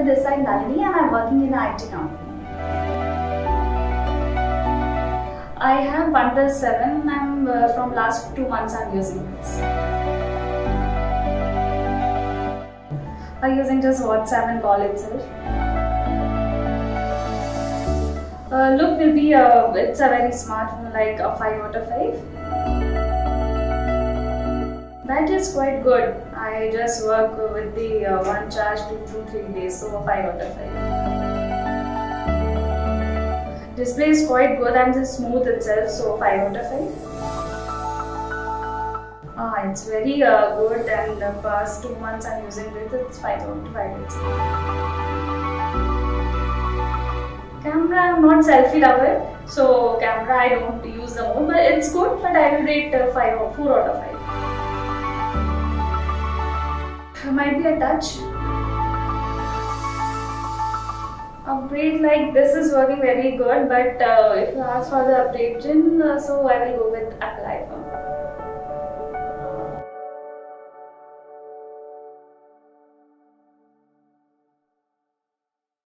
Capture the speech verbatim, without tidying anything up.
this side Nalini and I'm working in an I T company. I have OnePlus seven and uh, from last two months I'm using this. I'm using just WhatsApp and call itself. Uh, look will be, uh, it's a very smartphone, like a five out of five. That is quite good. I just work with the uh, one charge two to three days, so five out of five. Display is quite good and it's smooth itself, so five out of five. Ah, it's very uh, good and the past two months I'm using it, it's five out of five itself. Camera, I'm not selfie lover, so camera I don't use the more, but it's good, but I will rate uh, five or four out of five. Might be a touch. Upgrade like this is working very good, but uh, if you ask for the upgrade, uh, so I will go with Apple iPhone.